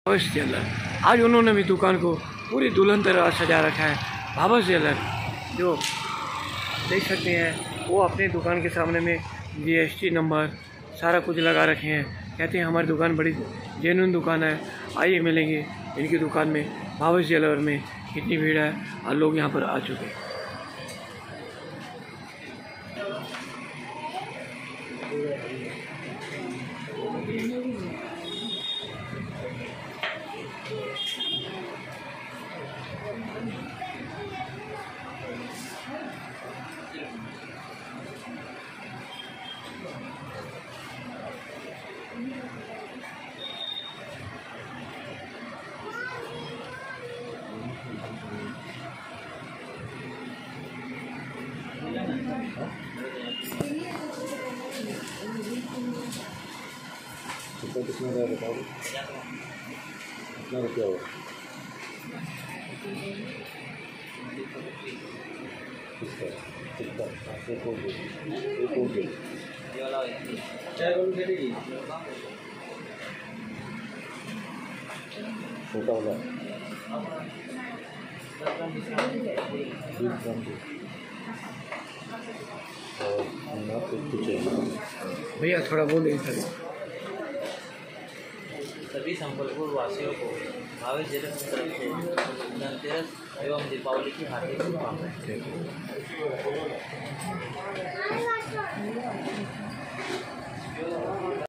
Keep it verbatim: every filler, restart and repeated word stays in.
भावस jeweller. आज उन्होंने भी दुकान को पूरी दुल्हन तरह सजा रखा है। भावस ज्वेलर जो देख सकते हैं वो अपने दुकान के सामने में जीएसटी नंबर सारा कुछ लगा रखे हैं। कहते हैं हमारी दुकान बड़ी जेन्युइन दुकान है, आइए मिलेंगे इनकी दुकान में। भावस ज्वेलर में कितनी भीड़ है और लोग यहाँ पर आ चुके हैं। कितना कितना का बताओ, कितना रुपया हुआ? किसका कितना आपको कौन दे ये कौन दे छोटा वाला बीस ग्राम दे और ना कुछ भैया थोड़ा बोलिए सर। सभी संबलपुर वासियों को भावस ज्वेलर की तरफ से धनतेरस एवं दीपावली की हार्दिक शुभकामनाएं।